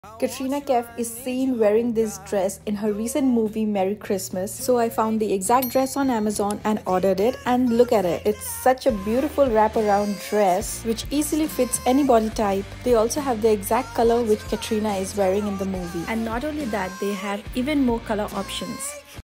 Katrina Kaif is seen wearing this dress in her recent movie Merry Christmas. So I found the exact dress on Amazon and ordered it, and look at it. It's such a beautiful wraparound dress which easily fits any body type. They also have the exact color which Katrina is wearing in the movie. And not only that, they have even more color options.